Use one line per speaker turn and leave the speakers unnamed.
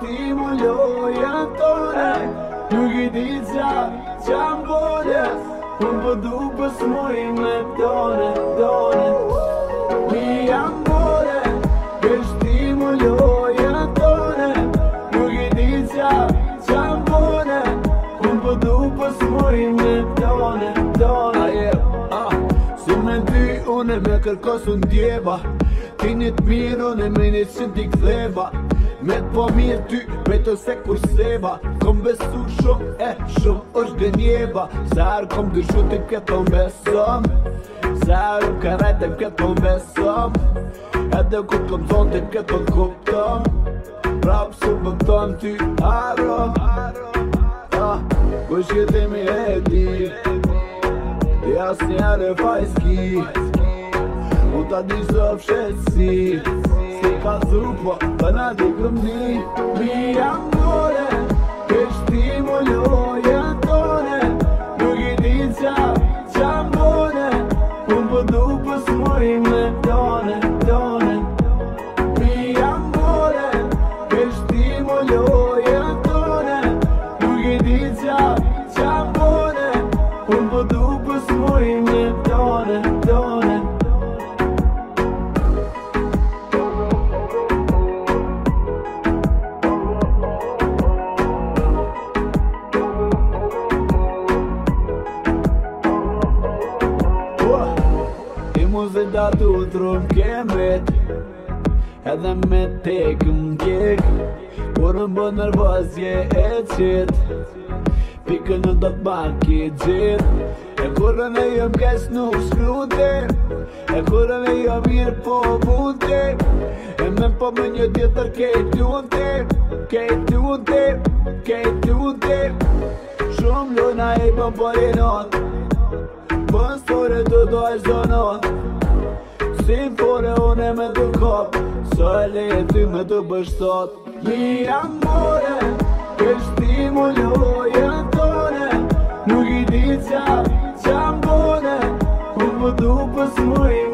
stimulojnë tone. Nuk I di qam bole, unë po du pës moj me tone. Mi amore, che stimulojnë tone. Nuk I di qam bole, unë po du pës moj me tone. Si me ty une me kërkos unë djeva, ti një t'mirë une me një që t'i ktheva. Me t'po mirë ty, beto se kur seva. Kom besu shumë, shumë është gënjeva. Se arë kom dyshu t'i këtë më besom, se arë më karajt e këtë më besom. Edhe ku t'kom zonë t'i këtë më kuptom. Prapë su më këton ty aro. Kush jetemi e di, ti as njerë e fajski. U ta di së fshetësi, si ka zupo, të na di këmni. Mi amore, che stimulojnë tone. Nuk I di qam bone, unë po du pës moj me tone. Mi amore, che stimulojnë tone. Nuk I di qam bone, unë po du pës moj me tone. Se da tu trum kemet, edhe me tek m'gjek. Kur më bë nervozje e qit, pikën në do t'baki gjit. E kur në jëm kes nuk shkrute, e kur në jëm mirë po vute. E me po më një tjetër kejt lunte. Shumë luna I bëm për I not, bën store të dojsh zonot. Si fore une me të kop, so e leje ty me të bështot. Mi amore, che stimulojnë tone. Nuk I di qam bone, unë po du pës moj